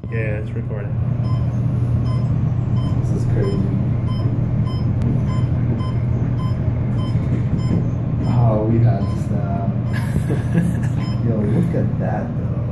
Yeah, it's recording. This is crazy. Oh, we had to stop. Yo, look at that though.